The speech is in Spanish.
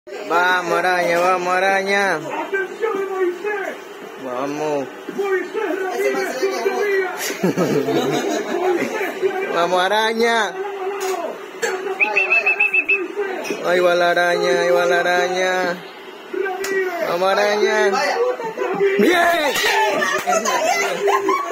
Vamos, araña, vamos, araña. Vamos. Vamos, araña. Ahí va la araña, ahí va la araña. Vamos, araña. ¡Bien!